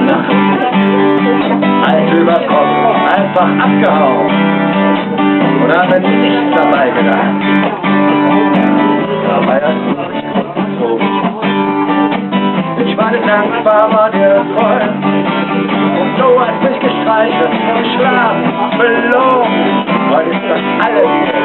Nacht, alt überkommen, einfach abgehauen und haben nichts dabei gedacht. Dabei hast du mich gezogen. Ich war dankbar, war dir treu und so hat mich gestreichelt, geschlagen, belogen. Heute ist das alles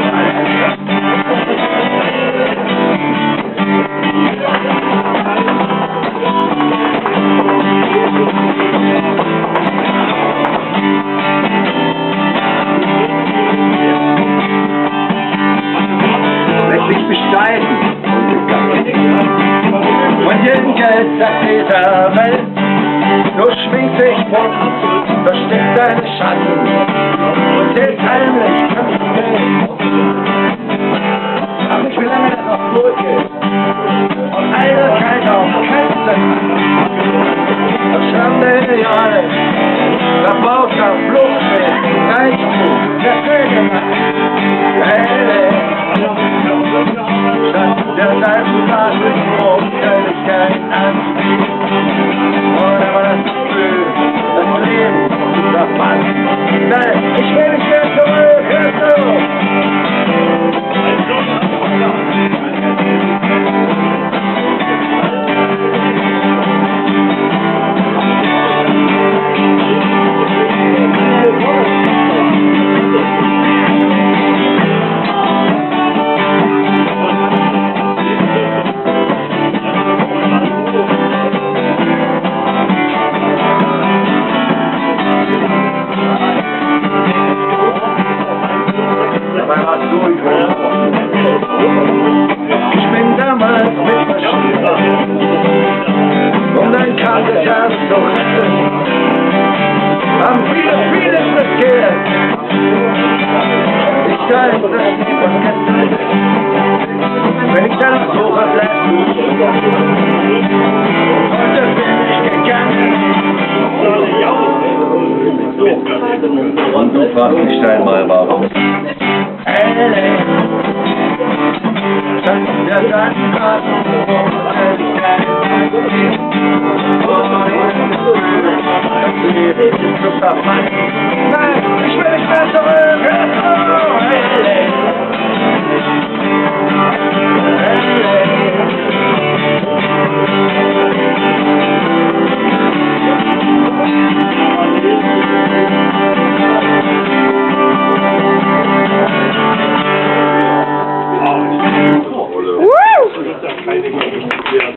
lässt sich bestreiten und gegangen. Und jeden Geld sagt dieser Welt, du schwingst dich hoch, versteckt deine Schatten und zählt heimlich ganz Geld. Aber ich will damit das noch durchgehen und Eitelkeit auf Kämpfen. Verschwandene Jahre, verbauter Fluchtweg, Reichtum, der Ködermacht. Der Salzbad ist Hochzeitigkeit an. Oder war das Gefühl, das Leben, das Mann. Nein, ich will nicht mehr zurück, hörst du? Ich bin damals mitmarschiert, um dein kaltes Herz zu retten. Haben viele riskiert. Ich weiß, dass die vergessen ist. Wenn ich dann noch so verbleibe, heute bin ich gegangen. Und du fragst mich einmal, warum? Ja, dann nein, ich will nicht mehr zurück.